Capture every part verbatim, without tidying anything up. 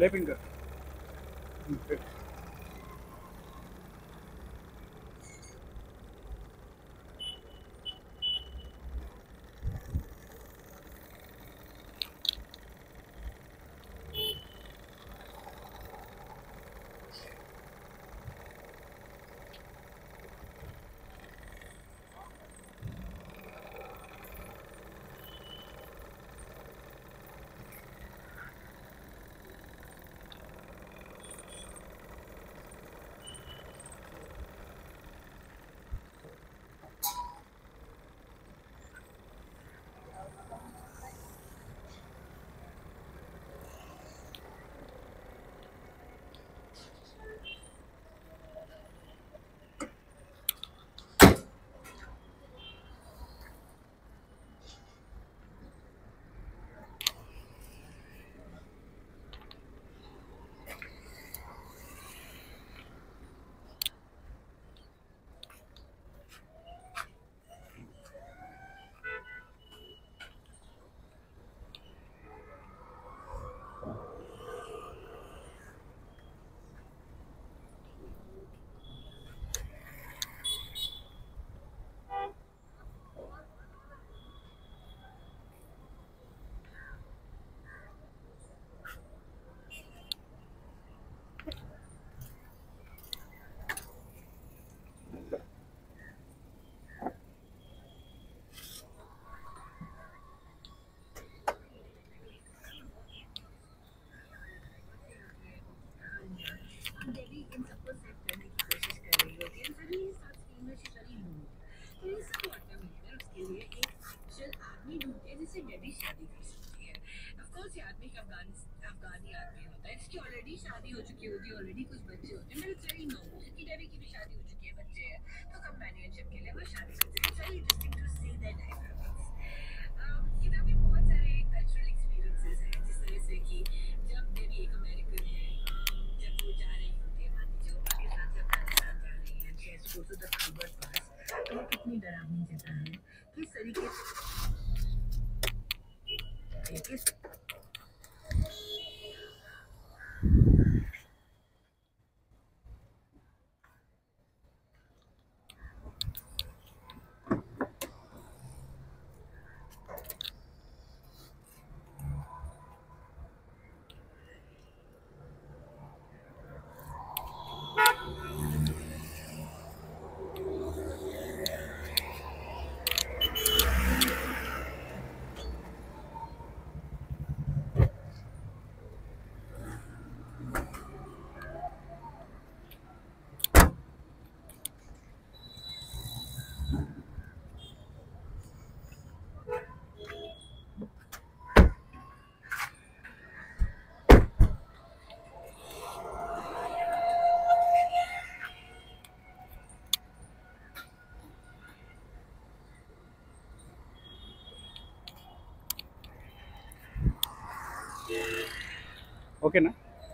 లేపింగ్ कितनी डरावनी जगह है, किस तरीके किस ఓకేనా.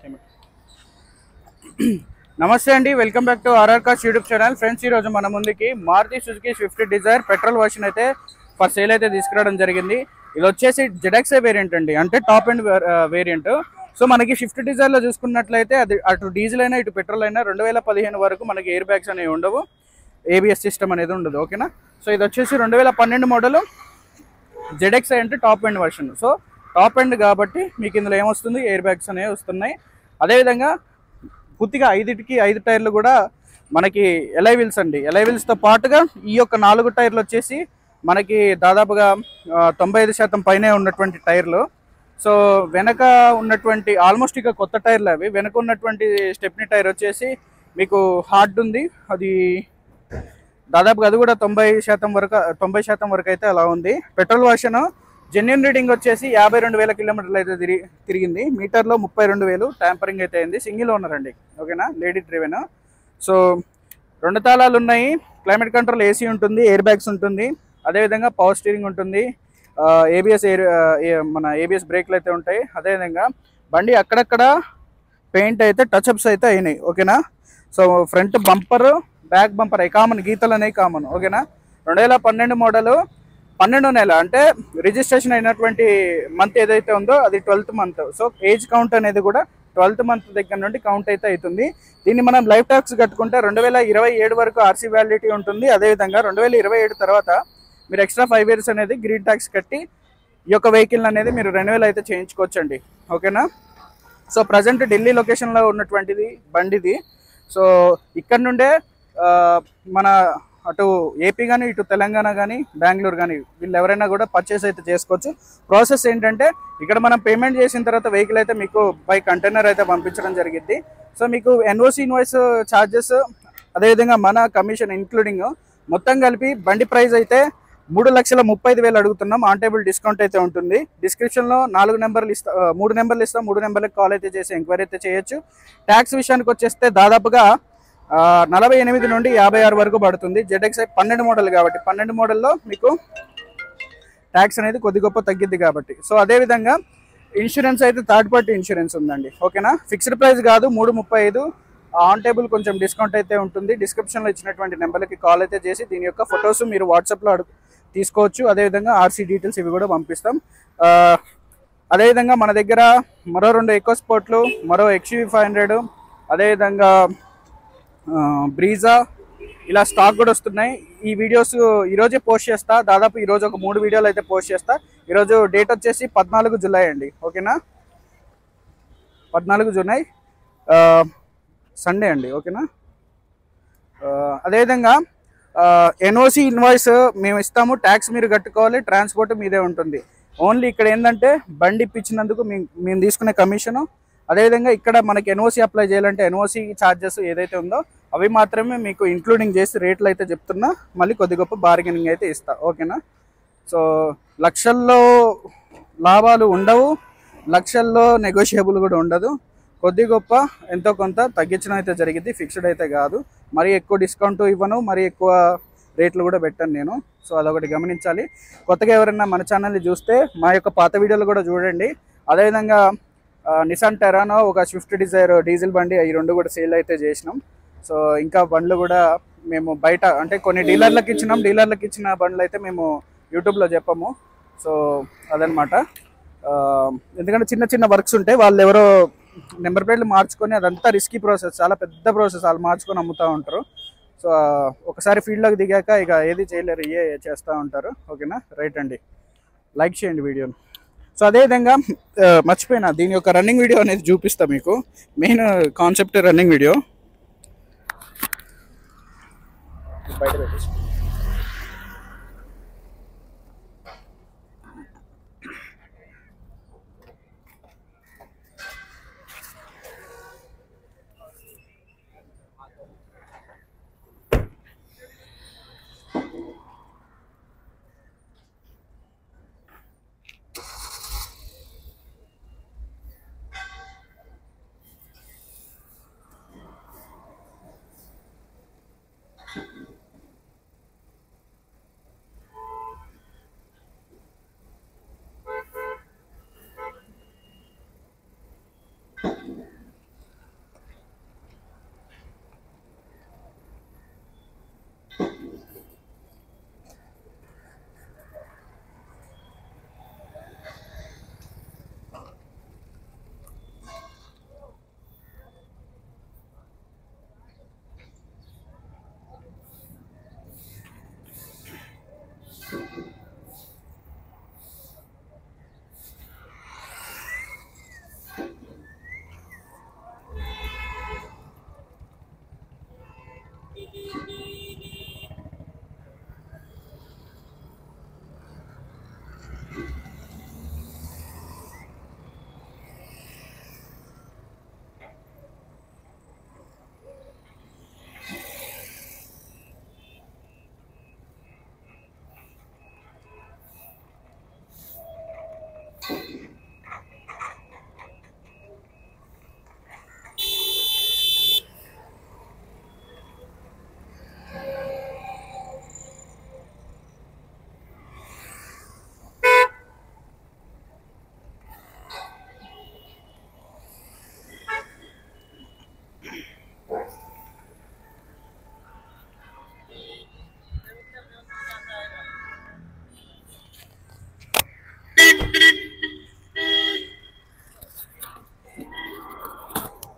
నమస్తే అండి, welcome back to R R cars YouTube channel. Friends, ఈరోజు మన ముందుకి Maruti Suzuki Swift Dzire petrol version అయితే ఫర్ సేల్ అయితే తీసుకురావడం జరిగింది. ఇది వచ్చేసి జెడ్ఎక్స్ఐ వేరియంట్ అండి, అంటే టాప్ అండ్ వేరియంట్. సో మనకి స్విఫ్ట్ డిజైర్లో చూసుకున్నట్లయితే అది అటు డీజిల్ అయినా ఇటు పెట్రోల్ అయినా రెండు వేల పదిహేను వరకు మనకి ఎయిర్ బ్యాగ్స్ అనేవి ఉండవు, ఏబిఎస్ సిస్టమ్ అనేది ఉండదు. ఓకేనా. సో ఇది వచ్చేసి రెండు వేల పన్నెండు మోడల్ జెడ్ఎక్స్ఐ అంటే top and version. So top end కాబట్టి మీకు ఇందులో ఏమొస్తుంది, ఎయిర్ బ్యాగ్స్ అనేవి వస్తున్నాయి. అదేవిధంగా పూర్తిగా ఐదుటికి ఐదు టైర్లు కూడా మనకి ఎలై వీల్స్ అండి. ఎలై వీల్స్తో పాటుగా ఈ యొక్క నాలుగు టైర్లు వచ్చేసి మనకి దాదాపుగా తొంభై ఐదు శాతం పైనే ఉన్నటువంటి టైర్లు. సో వెనక ఉన్నటువంటి ఆల్మోస్ట్ ఇక కొత్త టైర్లు అవి. వెనక ఉన్నటువంటి స్టెప్నీ టైర్ వచ్చేసి మీకు హార్డ్ ఉంది, అది దాదాపుగా అది కూడా తొంభై శాతం వరకు తొంభై శాతం వరకు అయితే అలా ఉంది. పెట్రోల్ వర్షన్ జెన్యున్ రీడింగ్ వచ్చేసి యాభై రెండు వేల కిలోమీటర్లు అయితే తిరిగి తిరిగింది మీటర్లో ముప్పై రెండు వేలు ట్యాంపరింగ్ అయితే అయింది. సింగిల్ ఓనర్ అండి. ఓకేనా, లేడీ డ్రివెన్. సో రెండు తాళాలు ఉన్నాయి, క్లైమేట్ కంట్రోల్ ఏసీ ఉంటుంది, ఎయిర్ బ్యాగ్స్ ఉంటుంది, అదేవిధంగా పవర్ స్టీరింగ్ ఉంటుంది, ఏబిఎస్ ఎయిర్ మన ఏబిఎస్ బ్రేక్లు అయితే ఉంటాయి. అదేవిధంగా బండి అక్కడక్కడ పెయింట్ అయితే టచ్అప్స్ అయితే అయినాయి. ఓకేనా. So front bumper, back bumper అవి కామన్, గీతలు అనేవి కామన్. ఓకేనా. రెండు వేల పన్నెండు మోడలు, పన్నెండు నెల అంటే రిజిస్ట్రేషన్ అయినటువంటి మంత్ ఏదైతే ఉందో అది twelfth month. So age count అనేది కూడా ట్వెల్త్ మంత్ దగ్గర నుండి కౌంట్ అయితే అవుతుంది. దీన్ని మనం లైఫ్ ట్యాక్స్ కట్టుకుంటే రెండు వేల ఇరవై ఏడు వరకు ఆర్సీ వ్యాలిడిటీ ఉంటుంది. అదేవిధంగా రెండు వేల ఇరవై ఏడు తర్వాత మీరు ఎక్స్ట్రా ఫైవ్ ఇయర్స్ అనేది గ్రీన్ ట్యాక్స్ కట్టి ఈ యొక్క వెహికల్ అనేది మీరు రెన్యువల్ అయితే చేయించుకోవచ్చండి. ఓకేనా. సో ప్రజెంట్ ఢిల్లీ లొకేషన్లో ఉన్నటువంటిది బండిది. సో ఇక్కడ నుండే మన అటు ఏపీ కానీ ఇటు తెలంగాణ కానీ బెంగళూరు కానీ వీళ్ళు ఎవరైనా కూడా పర్చేస్ అయితే చేసుకోవచ్చు. ప్రాసెస్ ఏంటంటే ఇక్కడ మనం పేమెంట్ చేసిన తర్వాత వెహికల్ అయితే మీకు బై కంటైనర్ అయితే పంపించడం జరిగింది. సో మీకు ఎన్ఓసి ఇన్వాయిస్ ఛార్జెస్ అదేవిధంగా మన కమిషన్ ఇంక్లూడింగ్ మొత్తం కలిపి బండి ప్రైస్ అయితే మూడు లక్షల ముప్పై ఐదు వేలు అడుగుతున్నాం. ఆన్ టేబుల్ డిస్కౌంట్ అయితే ఉంటుంది. డిస్క్రిప్షన్లో నాలుగు నెంబర్లు ఇస్తా మూడు నెంబర్లు ఇస్తాం. మూడు నెంబర్లకు కాల్ అయితే చేసి ఎంక్వైరీ అయితే చేయొచ్చు. ట్యాక్స్ విషయానికి వచ్చేస్తే దాదాపుగా నలభై ఎనిమిది నుండి యాభై ఆరు వరకు పడుతుంది. జెడ్ఎక్స్ఐ పన్నెండు మోడల్ కాబట్టి పన్నెండు మోడల్లో మీకు ట్యాక్స్ అనేది కొద్ది గొప్ప తగ్గిద్ది కాబట్టి. సో అదేవిధంగా ఇన్సూరెన్స్ అయితే థర్డ్ పార్టీ ఇన్సూరెన్స్ ఉందండి. ఓకేనా. ఫిక్స్డ్ ప్రైస్ కాదు, మూడు ముప్పై ఐదు ఆన్ టేబుల్ కొంచెం డిస్కౌంట్ అయితే ఉంటుంది. డిస్క్రిప్షన్లో ఇచ్చినటువంటి నెంబర్లకి కాల్ అయితే చేసి దీని యొక్క ఫొటోస్ మీరు వాట్సాప్లో అడుగు తీసుకోవచ్చు. అదేవిధంగా ఆర్సీ డీటెయిల్స్ ఇవి కూడా పంపిస్తాం. అదేవిధంగా మన దగ్గర మరో రెండు ఎకో స్పోర్ట్లు, మరో ఎక్స్యూవీ ఫైవ్ హండ్రెడ్, అదేవిధంగా బ్రీజా ఇలా స్టాక్ కూడా వస్తున్నాయి. ఈ వీడియోస్ ఈరోజే పోస్ట్ చేస్తా. దాదాపు ఈరోజు ఒక మూడు వీడియోలు అయితే పోస్ట్ చేస్తా. ఈరోజు డేట్ వచ్చేసి పద్నాలుగు జూలై అండి. ఓకేనా. పద్నాలుగు జూలై సండే అండి. ఓకేనా. అదేవిధంగా ఎన్ఓసి ఇన్వాయిస్ మేము ఇస్తాము, ట్యాక్స్ మీరు కట్టుకోవాలి, ట్రాన్స్పోర్ట్ మీదే ఉంటుంది. ఓన్లీ ఇక్కడ ఏంటంటే బండి ఇప్పించినందుకు మేము తీసుకునే కమిషను, అదేవిధంగా ఇక్కడ మనకి ఎన్ఓసి అప్లై చేయాలంటే ఎన్ఓసి ఛార్జెస్ ఏదైతే ఉందో అవి మాత్రమే మీకు ఇంక్లూడింగ్ చేసి రేట్లు అయితే చెప్తున్నా. మళ్ళీ కొద్ది గొప్ప బార్గెనింగ్ అయితే ఇస్తా. ఓకేనా. సో లక్షల్లో లాభాలు ఉండవు, లక్షల్లో నెగోషియబుల్ కూడా ఉండదు. కొద్ది గొప్ప ఎంతో కొంత తగ్గించడం అయితే జరిగింది. ఫిక్స్డ్ అయితే కాదు. మరీ ఎక్కువ డిస్కౌంట్ ఇవ్వను, మరీ ఎక్కువ రేట్లు కూడా పెట్టాను నేను. సో అదొకటి గమనించాలి. కొత్తగా ఎవరైనా మన ఛానల్ని చూస్తే మా యొక్క పాత వీడియోలు కూడా చూడండి. అదేవిధంగా నిసాన్ టెరానో, ఒక స్విఫ్ట్ డిజైర్ డీజిల్ బండి, ఈ రెండు కూడా సేల్ అయితే చేసినాం. సో ఇంకా బండ్లు కూడా మేము బయట అంటే కొన్ని డీలర్లకు ఇచ్చినాం. డీలర్లకు ఇచ్చిన బండ్లు అయితే మేము యూట్యూబ్లో చెప్పము. సో అదనమాట. ఎందుకంటే చిన్న చిన్న వర్క్స్ ఉంటాయి, వాళ్ళు ఎవరో నెంబర్ ప్లేట్లు మార్చుకొని, అదంతా రిస్కీ ప్రాసెస్, చాలా పెద్ద ప్రాసెస్, వాళ్ళు మార్చుకొని అమ్ముతూ ఉంటారు. సో ఒకసారి ఫీల్డ్లోకి దిగాక ఇక ఏది చేయలేరు, ఇయే చేస్తూ ఉంటారు. ఓకేనా. రైట్ అండి. లైక్ చేయండి వీడియోని. సో అదేవిధంగా మర్చిపోయినా దీని యొక్క రన్నింగ్ వీడియో అనేది చూపిస్తా మీకు. మెయిన్ కాన్సెప్ట్ రన్నింగ్ వీడియో బయట పెట్టేసి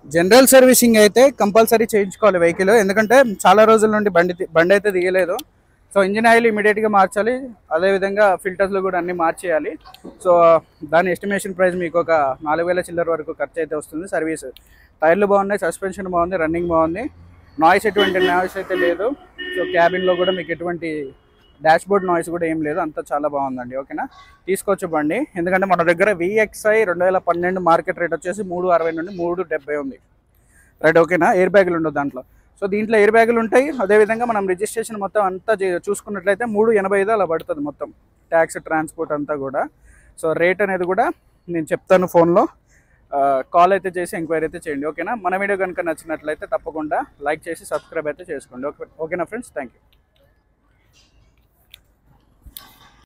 జనరల్ సర్వీసింగ్ అయితే కంపల్సరీ చేయించుకోవాలి వెహికల్, ఎందుకంటే చాలా రోజుల నుండి బండి బండి అయితే దిగలేదు. సో ఇంజిన్ ఆయిల్ ఇమీడియట్గా మార్చాలి, అదేవిధంగా ఫిల్టర్స్లో కూడా అన్నీ మార్చేయాలి. సో దాని ఎస్టిమేషన్ ప్రైస్ మీకు ఒక నాలుగు వేల చిల్లర వరకు ఖర్చు అయితే వస్తుంది. సర్వీస్ టైర్లు బాగున్నాయి, సస్పెన్షన్ బాగుంది, రన్నింగ్ బాగుంది, నాయిస్ ఎటువంటి నాయిస్ అయితే లేదు. సో క్యాబిన్లో కూడా మీకు ఎటువంటి డాష్ బోర్డ్ నాయిస్ కూడా ఏం లేదు, అంతా చాలా బాగుందండి. ఓకేనా, తీసుకోవచ్చు బండి, ఎందుకంటే మన దగ్గర విఎక్స్ఐ రెండు వేల పన్నెండు మార్కెట్ రేట్ వచ్చేసి మూడు అరవై నుండి మూడు డెబ్బై ఉంది. రైట్, ఓకేనా. ఎయిర్ బ్యాగులు ఉండవు దాంట్లో. సో దీంట్లో ఎయిర్ బ్యాగులు ఉంటాయి, అదేవిధంగా మనం రిజిస్ట్రేషన్ మొత్తం అంతా చూసుకున్నట్లయితే మూడు ఎనభై ఐదు అలా పడుతుంది మొత్తం, ట్యాక్స్ ట్రాన్స్పోర్ట్ అంతా కూడా. సో రేట్ అనేది కూడా నేను చెప్తాను ఫోన్లో, కాల్ అయితే చేసి ఎంక్వైరీ అయితే చేయండి. ఓకేనా, మన వీడియో కనుక నచ్చినట్లయితే తప్పకుండా లైక్ చేసి సబ్స్క్రైబ్ అయితే చేసుకోండి. ఓకే ఓకేనా ఫ్రెండ్స్, థ్యాంక్ యూ.